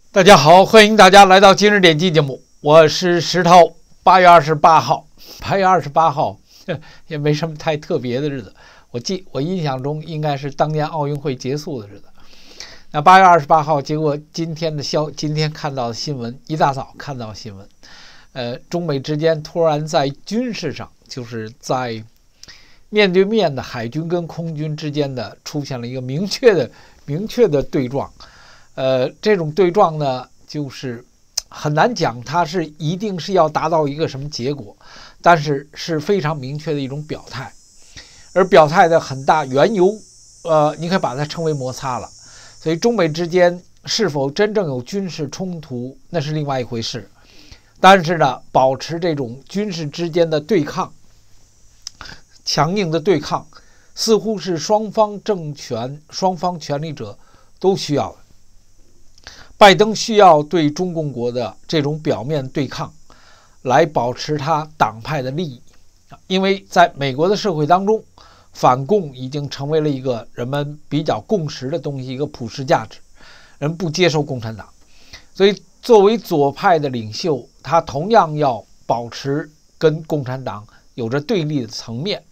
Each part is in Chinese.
大家好，欢迎大家来到今日点击节目，我是石头。8月28号，8月28号也没什么太特别的日子，我印象中应该是当年奥运会结束的日子。那8月28号，结果今天看到的新闻，一大早看到新闻，中美之间突然在军事上，就是在面对面的海军跟空军之间的出现了一个明确的对撞。这种对撞呢，就是很难讲它是一定是要达到一个什么结果，但是是非常明确的一种表态。而表态的很大缘由，你可以把它称为摩擦了。所以中美之间是否真正有军事冲突，那是另外一回事。但是呢，保持这种军事之间的对抗，强硬的对抗，似乎是双方权力者都需要的。拜登需要对中共国的这种表面对抗，来保持他党派的利益，因为在美国的社会当中，反共已经成为了一个人们比较共识的东西，一个普世价值，人不接受共产党，所以作为左派的领袖，他同样要保持跟共产党有着对立的层面。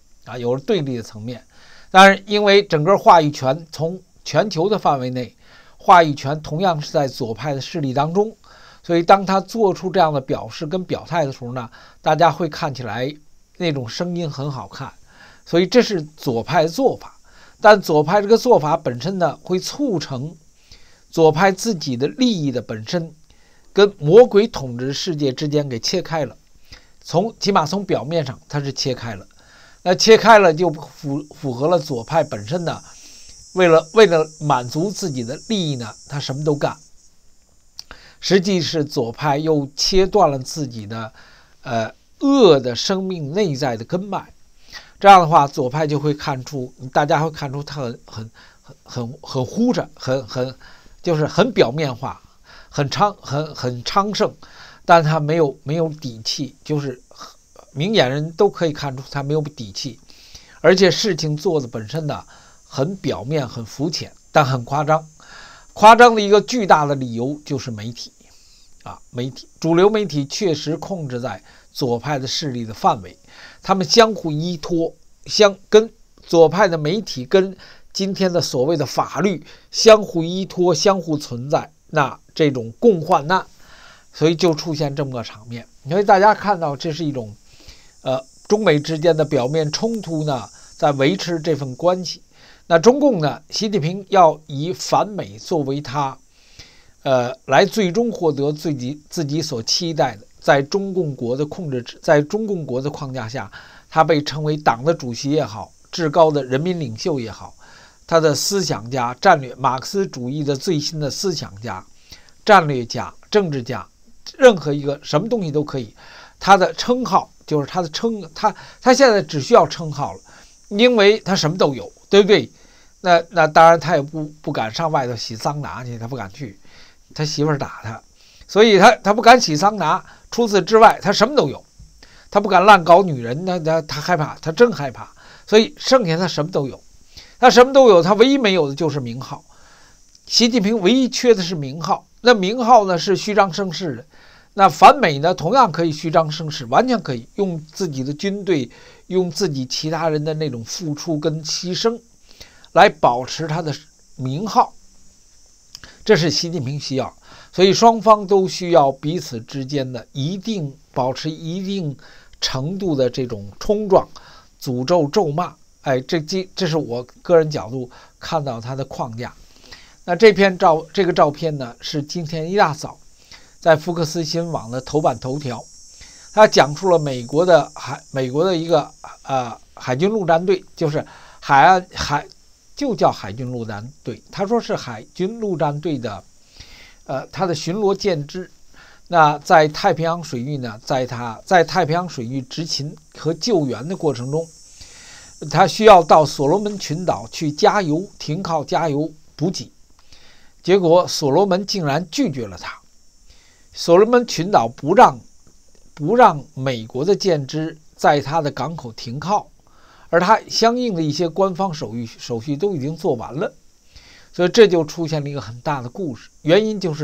当然，因为整个话语权从全球的范围内，话语权同样是在左派的势力当中，所以当他做出这样的表示跟表态的时候呢，大家会看起来那种声音很好看，所以这是左派的做法。但左派这个做法本身呢，会促成左派自己的利益的本身跟魔鬼统治世界之间给切开了，起码从表面上它是切开了。那切开了就符合了左派本身呢，为了满足自己的利益呢，他什么都干。实际是左派又切断了自己的恶的生命内在的根脉。这样的话，左派就会大家会看出他很呼着，就是很表面化，很昌盛，但他没有底气，就是明眼人都可以看出他没有底气，而且事情做的本身呢，很表面很肤浅，但很夸张。夸张的一个巨大的理由就是媒体主流媒体确实控制在左派的势力的范围，他们相互依托，跟左派的媒体跟今天的所谓的法律相互依托，相互存在，那这种共患难，所以就出现这么个场面。所以大家看到这是一种中美之间的表面冲突呢，在维持这份关系。那中共呢，习近平要以反美作为他来最终获得自己所期待的，在中共国的框架下，他被称为党的主席也好，至高的人民领袖也好，他的思想家、马克思主义的最新的思想家、战略家、政治家，任何一个什么东西都可以。他的称号就是他现在只需要称号了，因为他什么都有，对不对？那当然他也不敢上外头洗桑拿去，他不敢去，他媳妇儿打他，所以他不敢洗桑拿。除此之外，他什么都有，他不敢乱搞女人，他害怕，他真害怕。所以剩下他什么都有，他唯一没有的就是名号。习近平唯一缺的是名号，那名号呢是虚张声势的。那反美呢，同样可以虚张声势，完全可以用自己的军队，用自己其他人的那种付出跟牺牲，来保持他的名号。这是习近平需要，所以双方都需要彼此之间的保持一定程度的这种冲撞、诅咒、咒骂。这是我个人角度看到他的框架。那这个照片呢，是今天一大早在福克斯新闻网的头版头条，他讲述了美国的一个海军陆战队，就是就叫海军陆战队。他说是海军陆战队的他的巡逻舰只，那在太平洋水域呢，在太平洋水域执勤和救援的过程中，他需要到所罗门群岛去停靠加油补给，结果所罗门竟然拒绝了他。所罗门群岛不让美国的舰只在他的港口停靠，而他相应的一些官方手续都已经做完了，所以这就出现了一个很大的故事。原因就是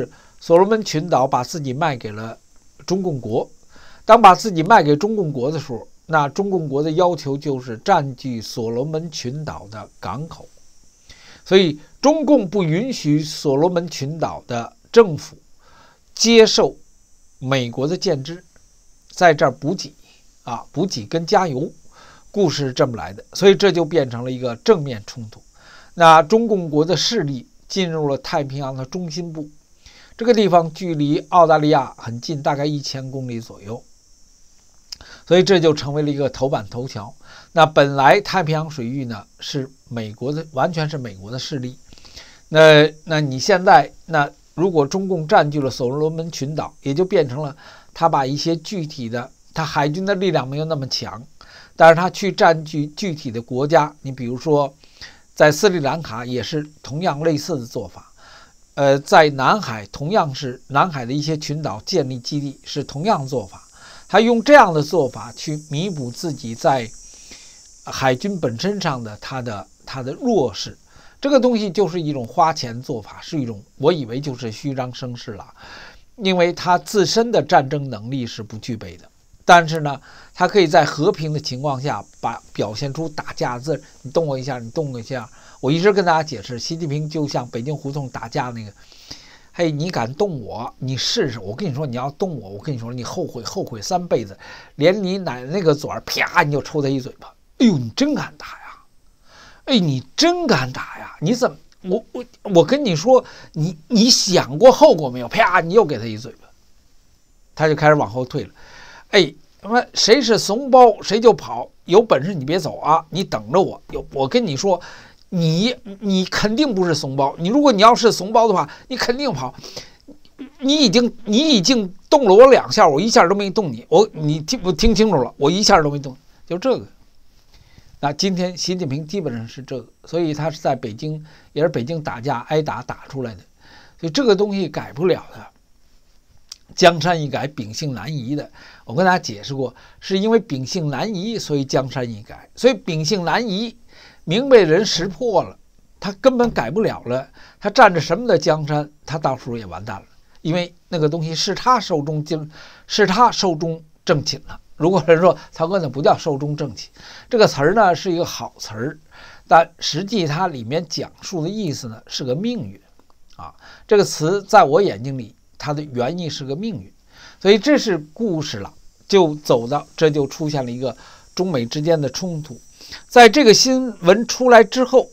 所罗门群岛把自己卖给了中共国。当把自己卖给中共国的时候，那中共国的要求就是占据所罗门群岛的港口，所以中共不允许所罗门群岛的政府接受美国的舰只在这儿补给补给跟加油，故事是这么来的，所以这就变成了一个正面冲突。那中共国的势力进入了太平洋的中心部，这个地方距离澳大利亚很近，大概1000公里左右，所以这就成为了一个头版头条。那本来太平洋水域呢是美国的，完全是美国的势力。那你现在如果中共占据了所罗门群岛，也就变成了他把一些具体的，他海军的力量没有那么强，但是他去占据具体的国家。你比如说在斯里兰卡也是同样类似的做法，在南海同样是南海的一些群岛建立基地是同样做法，他用这样的做法去弥补自己在海军本身上的他的弱势。这个东西就是一种花钱做法，是一种我以为就是虚张声势了，因为他自身的战争能力是不具备的，但是呢他可以在和平的情况下表现出打架字，你动我一下，你动我一下。我一直跟大家解释，习近平就像北京胡同打架那个，嘿，你敢动我，你试试，我跟你说，你要动我，我跟你说，你后悔3辈子，连你奶奶那个嘴儿，啪，你就抽他一嘴巴。哎呦，你真敢打呀！哎，你真敢打呀！你怎么，我跟你说，你想过后果没有？啪，你又给他一嘴巴，他就开始往后退了。哎，他妈谁是怂包谁就跑，有本事你别走啊，你等着我。我跟你说。你肯定不是怂包，如果你要是怂包的话，你肯定跑。你已经动了我2下，我1下都没动你。你听清楚了，我1下都没动，就这个。那今天习近平基本上是这个，所以他是在北京，也是北京打架挨打出来的，所以这个东西改不了的。江山易改，秉性难移的。我跟大家解释过，是因为秉性难移，所以江山易改。所以秉性难移，明白人识破了，他根本改不了了。他占着什么的江山，他到时候也完蛋了，因为那个东西是他寿终正寝了。如果人说曹哥那不叫寿终正寝，这个词儿呢是一个好词儿，但实际它里面讲述的意思呢是个命运这个词在我眼睛里，它的原意是个命运，所以这是故事了，这就出现了一个中美之间的冲突。在这个新闻出来之后，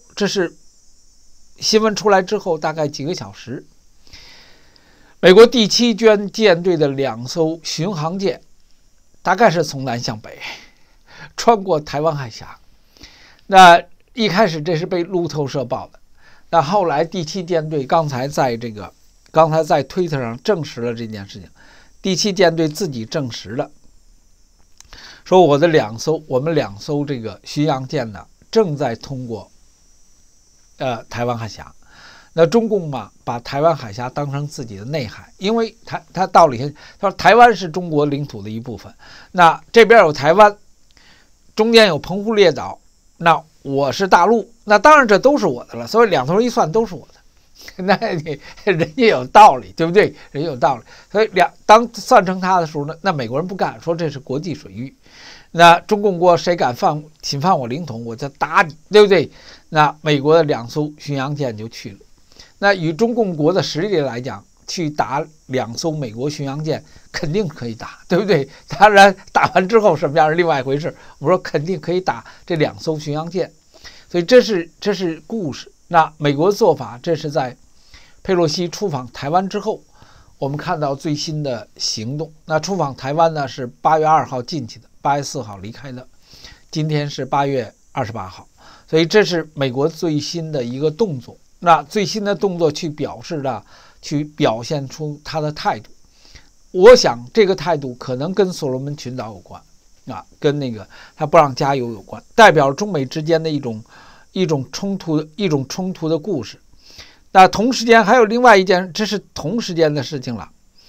大概几个小时，美国第7军舰队的2艘巡航舰，大概是从南向北穿过台湾海峡。那一开始这是被路透社报的，那后来第7舰队刚才在推特上证实了这件事情，第7舰队自己证实了，说我们2艘这个巡洋舰呢正在通过台湾海峡。那中共嘛，把台湾海峡当成自己的内海，因为他道理他说台湾是中国领土的一部分，那这边有台湾，中间有澎湖列岛，那我是大陆，那当然这都是我的了，所以2头一算都是我的。那人家有道理，对不对？人家有道理，所以当算成他的时候呢，那美国人不干，说这是国际水域，那中共国谁敢侵犯我领土，我就打你，对不对？那美国的2艘巡洋舰就去了。那以中共国的实力来讲，去打2艘美国巡洋舰肯定可以打，对不对？当然打完之后什么样是另外一回事，我说肯定可以打这2艘巡洋舰，所以这是故事。那美国的做法，这是在佩洛西出访台湾之后，我们看到最新的行动。那出访台湾呢是8月2号进去的，8月4号离开的，今天是8月28号，所以这是美国最新的一个动作。那最新的动作去表现出他的态度，我想这个态度可能跟所罗门群岛有关跟那个他不让加油有关，代表中美之间的一种冲突的故事。那同时间还有另外一件，这是同时间的事情了。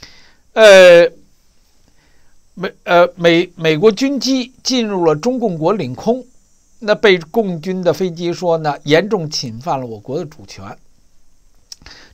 美国军机进入了中共国领空，那被共军的飞机说呢，严重侵犯了我国的主权。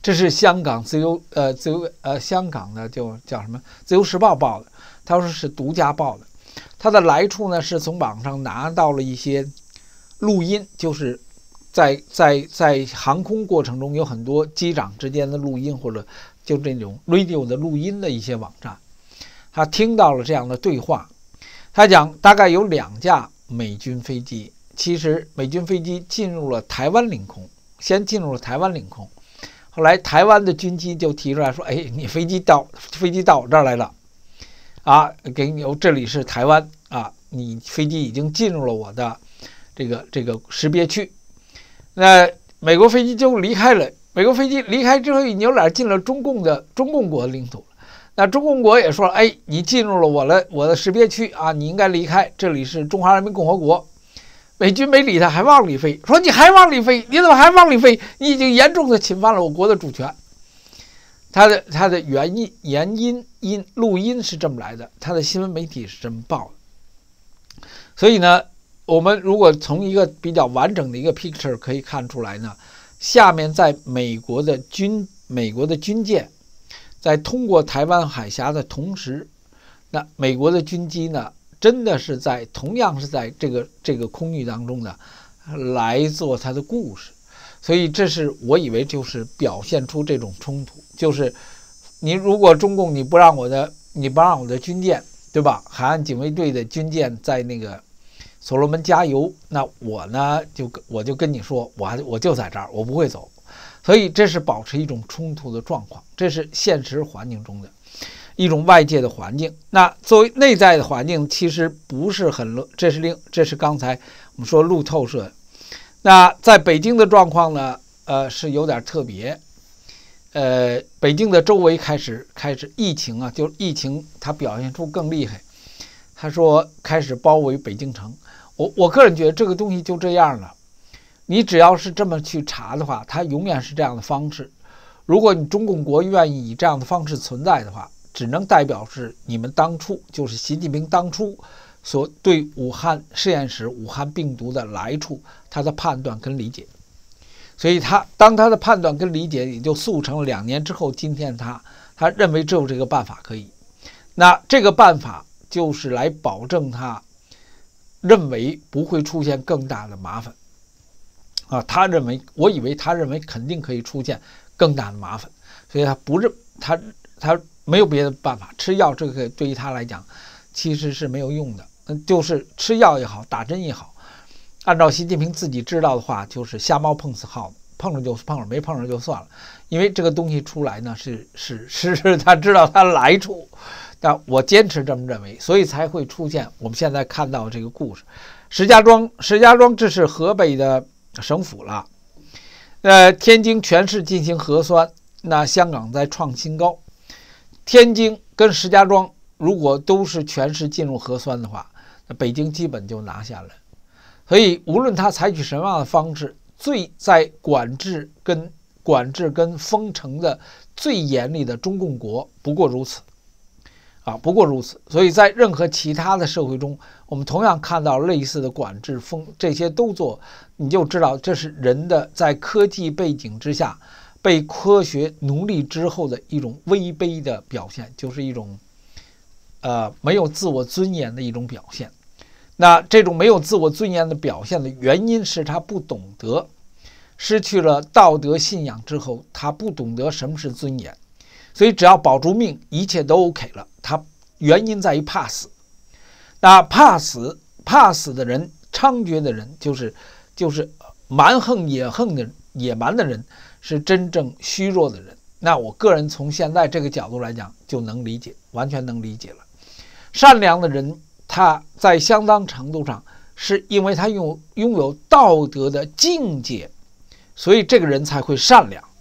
这是香港香港的就叫什么《自由时报》报的，他说是独家报的。它的来处呢，是从网上拿到了一些录音，就是在航空过程中有很多机长之间的录音，或者就这种 radio 的录音的一些网站，他听到了这样的对话。他讲大概有2架美军飞机，其实美军飞机进入了台湾领空，先进入了台湾领空，后来台湾的军机就提出来说：“哎，你飞机到我这儿来了，啊，给你这里是台湾啊，你飞机已经进入了我的这个识别区。”那美国飞机就离开了。美国飞机离开之后，一扭脸进了中共国的领土。那中共国也说：“哎，你进入了我的识别区啊，你应该离开，这里是中华人民共和国。”美军没理他，还往里飞，说：“你还往里飞？你怎么还往里飞？你已经严重的侵犯了我国的主权。”他的录音是这么来的，他的新闻媒体是这么报的。所以呢，我们如果从一个比较完整的一个 picture 可以看出来呢，下面在美国的军舰在通过台湾海峡的同时，那美国的军机呢，真的是同样是在这个空域当中呢来做它的故事。所以这是我以为就是表现出这种冲突，就是你如果中共你不让我的军舰，对吧？海岸警卫队的军舰在那个所罗门加油，那我呢我就跟你说，我就在这儿，我不会走。所以这是保持一种冲突的状况，这是现实环境中的一种外界的环境。那作为内在的环境，其实不是很这是刚才我们说路透社的。那在北京的状况呢，是有点特别。北京的周围开始疫情啊，就是疫情它表现出更厉害。他说开始包围北京城。我个人觉得这个东西就这样了。你只要是这么去查的话，它永远是这样的方式。如果你中共国愿意以这样的方式存在的话，只能代表是你们当初，就是习近平当初所对武汉实验室、武汉病毒的来处，他的判断跟理解。所以当他的判断跟理解也就促成了2年之后，今天他认为只有这个办法可以。那这个办法就是来保证他认为不会出现更大的麻烦。我以为他认为肯定可以出现更大的麻烦，所以他没有别的办法，吃药这个对于他来讲其实是没有用的，就是吃药也好，打针也好，按照习近平自己知道的话，就是瞎猫碰死耗子，碰着就碰着，没碰着就算了。因为这个东西出来呢，是他知道他来处，但我坚持这么认为，所以才会出现我们现在看到这个故事。石家庄这是河北的省府了。天津全市进行核酸，那香港在创新高。天津跟石家庄如果都是全市进入核酸的话，那北京基本就拿下了。所以无论他采取什么样的方式，在管制跟封城的最严厉的中共国不过如此。所以在任何其他的社会中，我们同样看到类似的管制这些都做，你就知道这是人的在科技背景之下被科学奴隶之后的一种威卑的表现，就是一种没有自我尊严的一种表现。那这种没有自我尊严的表现的原因是他不懂得，失去了道德信仰之后，他不懂得什么是尊严。所以只要保住命，一切都 OK 了。他原因在于怕死。那怕死的人，猖獗的人，就是蛮横野蛮的人，是真正虚弱的人。那我个人从现在这个角度来讲，就能理解，完全能理解了。善良的人，他在相当程度上是因为他拥有道德的境界，所以这个人才会善良。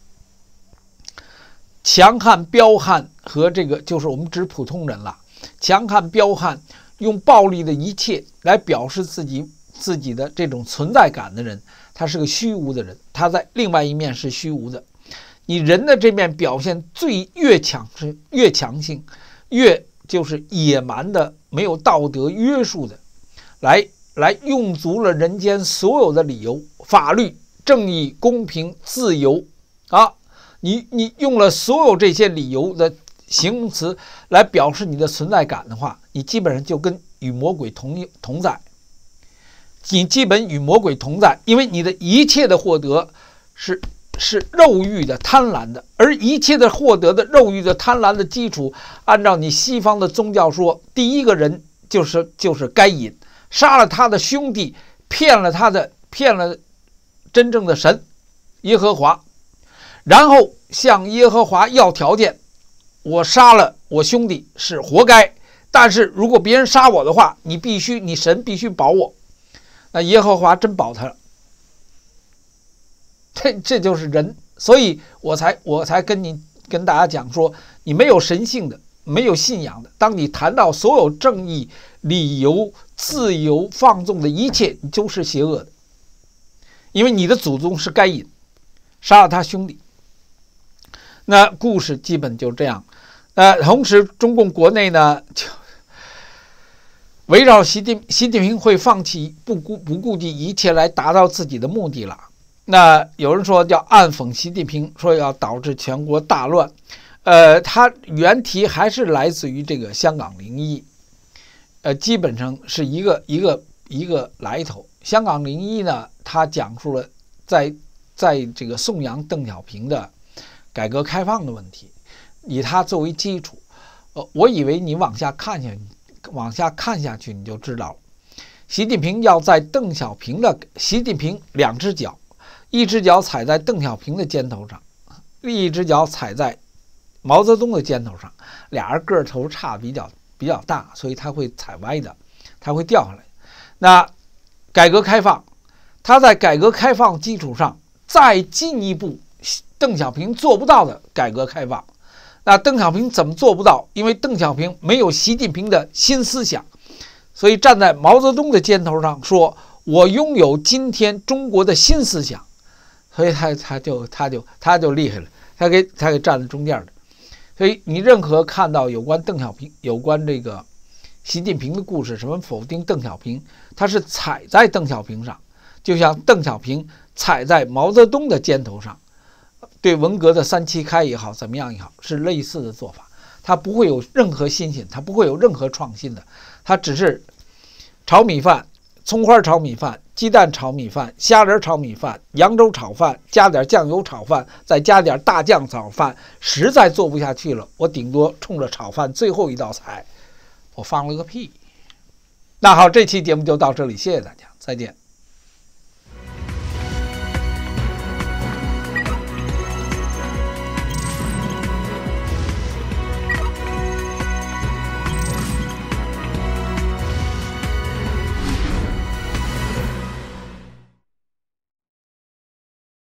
强悍彪悍和这个就是我们指普通人了。强悍彪悍用暴力的一切来表示自己的这种存在感的人，他是个虚无的人，他在另外一面是虚无的。你人的这面表现越强性，越就是野蛮的，没有道德约束的，来用足了人间所有的理由，法律、正义、公平、自由啊。 你用了所有这些理由的形容词来表示你的存在感的话，你基本上就跟与魔鬼同在。你基本与魔鬼同在，因为你的一切的获得是肉欲的、贪婪的，而一切的获得的肉欲的、贪婪的基础，按照你西方的宗教说，第一个人就是该隐，杀了他的兄弟，骗了真正的神耶和华，然后向耶和华要条件，我杀了我兄弟是活该，但是如果别人杀我的话，你神必须保我。那耶和华真保他了，这就是人，所以我才跟大家讲说，你没有神性的，没有信仰的，当你谈到所有正义、理由、自由、放纵的一切，你就是邪恶的，因为你的祖宗是该隐，杀了他兄弟。那故事基本就这样。同时中共国内呢，围绕习近平会放弃不顾及一切来达到自己的目的了。那有人说要暗讽习近平，说要导致全国大乱。它原题还是来自于这个香港01，基本上是一个来头。香港01呢，它讲述了在这个颂扬邓小平的改革开放的问题，以它作为基础。我以为你往下看下去你就知道了。习近平要在习近平两只脚，一只脚踩在邓小平的肩头上，另一只脚踩在毛泽东的肩头上，俩人个头差比较大，所以他会踩歪的，他会掉下来。那改革开放，他在改革开放基础上再进一步，邓小平做不到的改革开放。那邓小平怎么做不到？因为邓小平没有习近平的新思想，所以站在毛泽东的肩头上说，我拥有今天中国的新思想，所以他就厉害了，他给站在中间的。所以你任何看到有关邓小平、有关这个习近平的故事，什么否定邓小平，他是踩在邓小平上，就像邓小平踩在毛泽东的肩头上。对文革的3七开也好，怎么样也好，是类似的做法。它不会有任何新鲜，它不会有任何创新的，它只是炒米饭、葱花炒米饭、鸡蛋炒米饭、虾仁炒米饭、扬州炒饭，加点酱油炒饭，再加点大酱炒饭。实在做不下去了，我顶多冲着炒饭最后一道菜，我放了个屁。那好，这期节目就到这里，谢谢大家，再见。